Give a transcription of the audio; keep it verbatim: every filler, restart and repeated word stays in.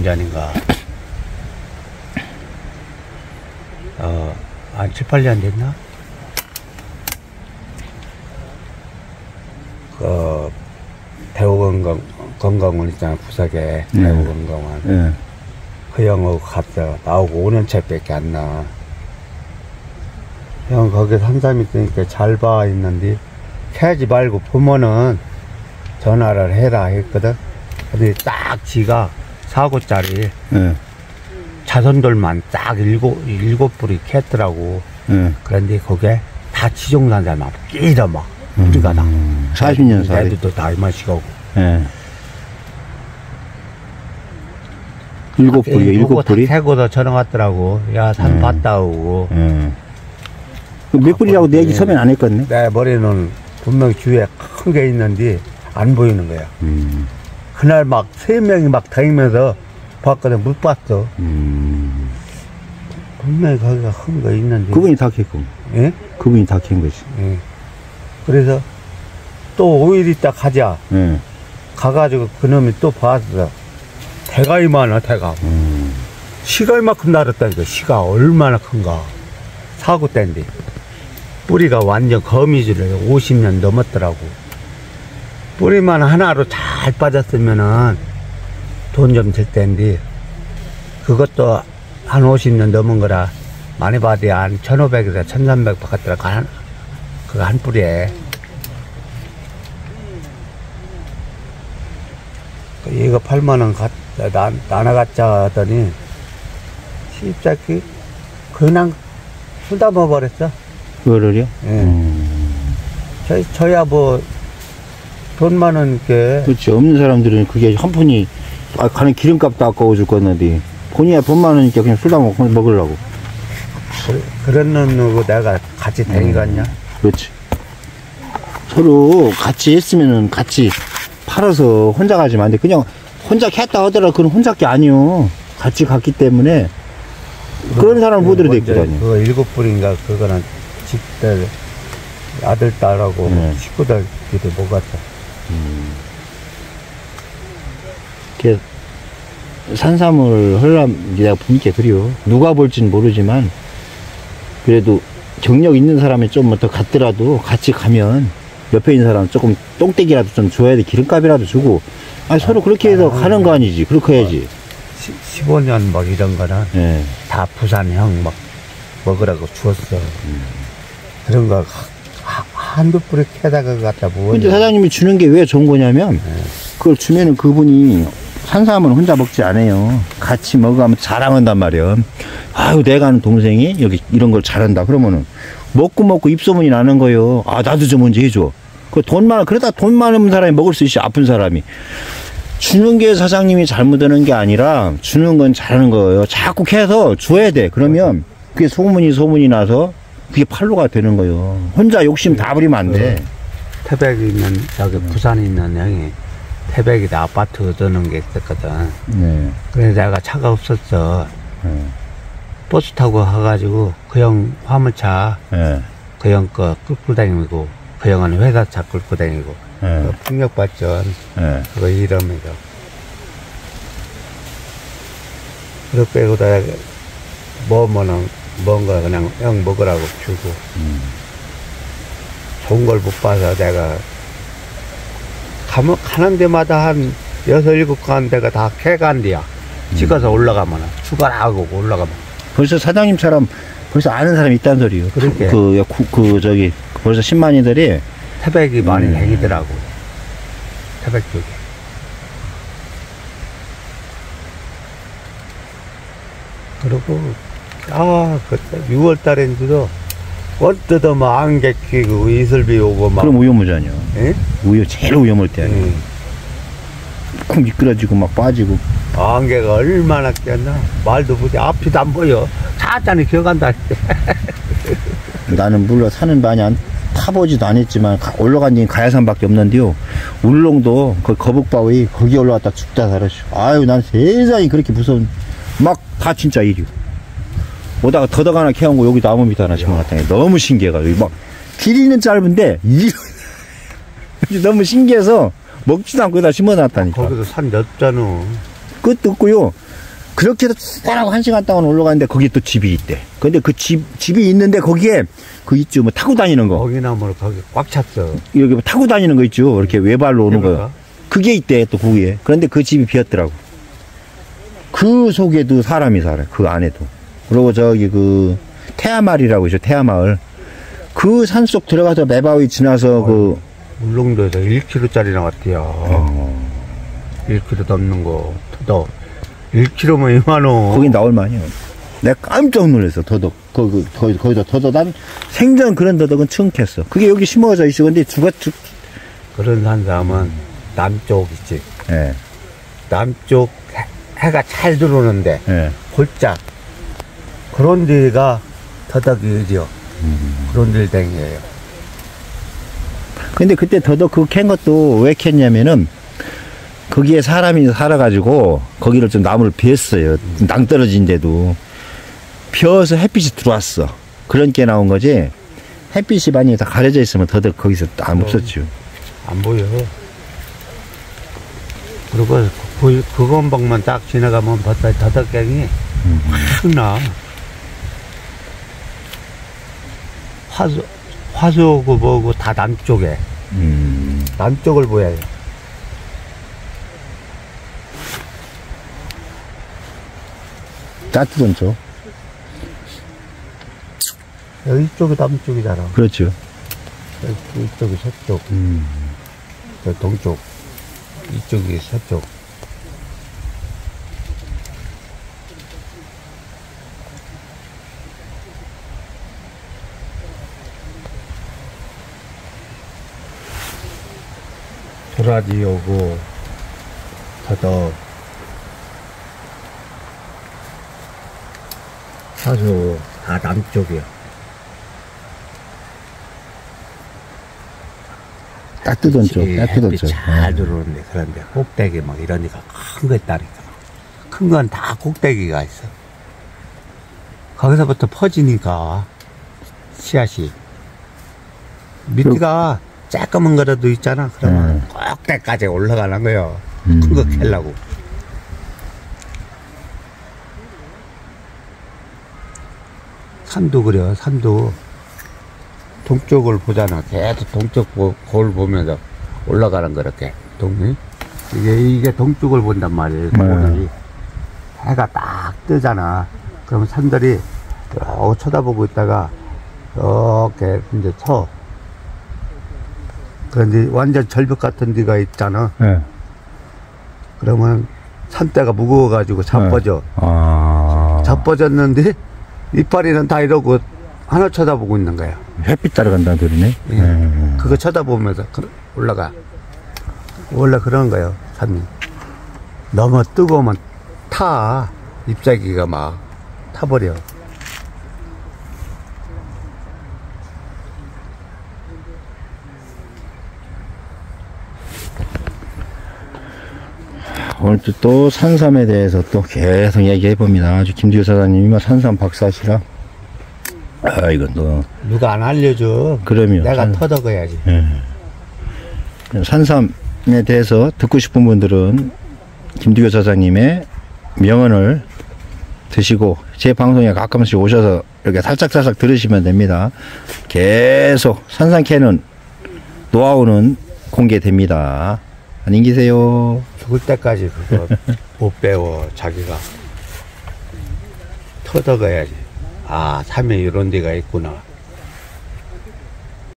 전인가 어, 한 칠, 팔 년 됐나? 그 대우건강 건강원 있잖아, 부석에. 네. 대우건강원. 네. 그 형하고 갔어. 나오고 오 년 차밖에 안 나. 형 거기 산삼 있으니까 잘 봐 있는데 캐지 말고 보면은 전화를 해라 했거든. 근데 딱 지가 사고짜리 네. 자손들만 딱 일곱, 일곱 뿌리 캤더라고. 네. 그런데 거기에 다 지종산삼 끼려 막 우리가 다 사십 년 살이 애들도 다 이만씩 오고. 네. 일곱 뿌리, 일곱 뿌리? 캐고서 전화 왔더라고. 야, 산 음. 봤다 오고. 음. 몇 뿌리라고 내 얘기 서면 안 했거든요? 내 머리는 분명히 주위에 큰 게 있는데 안 보이는 거야. 음. 그날 막 세 명이 막 다니면서 봤거든. 못 봤어. 음. 분명히 거기가 큰 거 있는데. 그분이 다 캤고. 예? 그분이 다 캔 거지. 예. 그래서 또 오 일 있다 가자. 예. 가가지고 그놈이 또 봤어. 대가 이만하, 대가. 음. 시가 이만큼 날았다니까. 시가 얼마나 큰가. 사고 때인데. 뿌리가 완전 거미줄을 오십 년 넘었더라고. 뿌리만 하나로 잘 빠졌으면은 돈 좀 들 텐데, 그것도 한 오십 년 넘은 거라 많이 받아야 한 천오백에서 천삼백 바깥더라고. 한, 그거 한 뿌리에. 이거 팔만 원 갖, 나, 나눠갖자 하더니, 십자키, 그냥 수다먹어 버렸어. 그거를요? 예. 음. 저, 저야 뭐, 돈 많은 게. 그렇지. 없는 사람들은 그게 한 푼이, 아, 가는 기름값도 아까워 죽겠는데, 본이야 돈 많으니까 그냥 술다 먹고 먹으려고. 그, 그런 놈하고 내가 같이 다니겠냐? 음. 그렇지. 서로 같이 했으면은 같이 팔아서 혼자 가지면 안 돼. 그냥 혼자 캤다 하더라도 그건 혼자 게 아니요. 같이 갔기 때문에. 그런 사람 보더라도 되거든요. 그거 일곱 뿌리인가, 그거는 집들, 아들, 딸하고 네. 식구들끼리 먹었어. 음. 그, 산삼을 하려면 내가 분께 드려. 누가 볼진 모르지만, 그래도 경력 있는 사람이 좀 더 갔더라도 같이 가면 옆에 있는 사람 조금 똥떼기라도 좀 줘야 돼. 기름값이라도 주고. 아니, 아, 서로 그렇게 해서 아, 가는 거 아니지. 그렇게 해야지. 십오 년 막 이런 거는 네. 다 부산형 막 먹으라고 주었어. 음. 그런 거 하, 한두 뿌리 캐다가 갖다 뭐. 근데 사장님이 주는 게 왜 좋은 거냐면 네. 그걸 주면은 그분이 산삼은 혼자 먹지 않아요. 같이 먹으면 자랑한단 말이야. 아유, 내가 아는 동생이 여기 이런 걸 잘한다. 그러면은 먹고 먹고 입소문이 나는 거예요. 아, 나도 좀 먼저 해줘. 그 돈 많아. 그러다 돈 많은 사람이 먹을 수 있지. 아픈 사람이. 주는 게 사장님이 잘못하는 게 아니라 주는 건 잘하는 거예요. 자꾸 캐서 줘야 돼. 그러면 그게 소문이 소문이 나서 그게 팔로가 되는 거예요. 혼자 욕심 다 부리면 안 돼. 태백에 있는 저기 부산에 있는 형이 태백에 아파트 얻어놓은 게 있었거든. 네. 그래서 내가 차가 없었어. 네. 버스 타고 가가지고 그 형 화물차 네. 그 형 거 끌고 다니고 그 형은 회사차 끌고 다니고 네. 그 풍력발전 네. 그거 이러면서 그렇게 빼고다 뭐뭐는 뭔가 그냥 형 먹으라고 주고 음. 좋은 걸 못 봐서 내가 가면 가는 데마다 한 여섯 일곱 가는 데가 다 캐간디야. 음. 찍어서 올라가면 추가하고 올라가면 벌써 사장님처럼 벌써 아는 사람이 있다는 소리요. 그렇게 그, 그, 그 저기 벌써 십만이들이 태백이 많이 음. 다니더라고. 태백 쪽에. 그리고 아 그때 유월 달인데도 어떠더 뭐 안개 끼고 이슬비 오고 막. 그럼 위험하잖아요. 예? 위험 제일 위험할 때 아니에요. 예. 쿵 미끄러지고 막 빠지고. 안개가 얼마나 꼈나 말도 못해. 앞이도 안 보여. 차자니 기어간다. 나는 물론 산은 많이 안 타보지도 않았지만 올라간 데는 가야산밖에 없는데요. 울릉도 그 거북바위 거기 올라갔다 죽다 살았어. 아유, 난 세상에 그렇게 무서운 막 다 진짜 일이요. 오다가 더덕 하나 캐온 거 여기 나무 밑에 하나 심어놨다니 너무 신기해가지고 막 길이는 짧은데 이 너무 신기해서 먹지도 않고 여기다 심어놨다니까. 거기도 산 넓잖아. 끝도 없고요. 그렇게도 따라고 한 시간 동안 올라가는데 거기 또 집이 있대. 근데 그 집, 집이 있는데 거기에 그 있죠. 뭐 타고 다니는 거. 거기나무를 거기 꽉 찼어. 여기 뭐 타고 다니는 거 있죠. 이렇게 외발로 오는 해볼까? 거. 그게 있대, 또 거기에. 그런데 그 집이 비었더라고. 그 속에도 사람이 살아요. 그 안에도. 그리고 저기 그 태아마을이라고 있죠. 태아마을. 그 산속 들어가서 매바위 지나서 어, 그 울릉도에서 일 킬로미터짜리 나왔대요. 어, 일 킬로미터 넘는 거. 더 일 킬로미터면 이만원. 거기 나올 만해요. 내가 깜짝 놀랐어. 더덕. 거기, 거기, 거기다 더덕. 난 생전 그런 더덕은 처음 캤어. 그게 여기 심어져 있어. 근데 죽어, 죽, 그런 산삼은 남쪽 있지. 예, 남쪽 해, 해가 잘 들어오는데 예. 골짜 그런 데가 더덕이죠. 음. 그런 데를 댕겨요. 근데 그때 더덕 그거 캔 것도 왜 캤냐면은 거기에 사람이 살아가지고 거기를 좀 나무를 베었어요. 낭떨어진데도 펴서 햇빛이 들어왔어. 그런 게 나온 거지. 햇빛이 많이 다 가려져 있으면 더덕 거기서 안 없었죠. 안 보여. 그리고 그, 그 건방만 딱 지나가면 벌써 더덕갱이 확 나. 화수, 화수고 뭐고 다 남쪽에. 음. 남쪽을 보여요. 따뜻한 쪽. 여기 이쪽이 남쪽이잖아. 그렇죠. 여기, 이쪽이 서쪽, 음. 저 동쪽, 이쪽이 서쪽. 도라지 오고, 더덕, 사수, 다 남쪽이야. 따뜻한 쪽. 햇빛이 따뜻한 햇빛 쪽. 잘 들어오는데, 그런데 꼭대기 막 이런 데가 큰 거 있다니까. 큰 건 다 꼭대기가 있어. 거기서부터 퍼지니까, 씨앗이. 밑에가 조그만 거라도 있잖아. 그러면 음. 꼭대기까지 올라가는 거요. 음. 큰 거 캐려고. 산도 그래요, 산도. 동쪽을 보잖아. 계속 동쪽 보, 거울 보면서 올라가는 거, 이렇게. 동, 이게, 이게 동쪽을 본단 말이에요. 거울이. 해가 딱 뜨잖아. 그러면 산들이 이러고 쳐다보고 있다가, 이렇게 이제 쳐. 그런데 완전 절벽 같은 데가 있잖아. 네. 그러면 산대가 무거워가지고 자빠져. 아. 자빠졌는데, 이파리는 다 이러고 하나 쳐다보고 있는 거야. 햇빛 따라간다는 소리네. 예. 음. 그거 쳐다보면서 올라가. 원래 그런 거예요, 산이. 너무 뜨거우면 타. 잎사귀가 막 타버려. 오늘 또, 또 산삼에 대해서 또 계속 얘기해 봅니다. 아주 김두효 사장님이 산삼 박사시라. 아, 이건 또. 누가 안 알려줘. 그럼요. 내가 산, 터덕어야지. 예. 산삼에 대해서 듣고 싶은 분들은 김두효 사장님의 명언을 드시고 제 방송에 가끔씩 오셔서 이렇게 살짝살짝 들으시면 됩니다. 계속 산삼 캐는 노하우는 공개됩니다. 안녕히 계세요. 죽을 때까지 그거 못 배워, 자기가. 터덕어야지. 아, 삶에 이런 데가 있구나.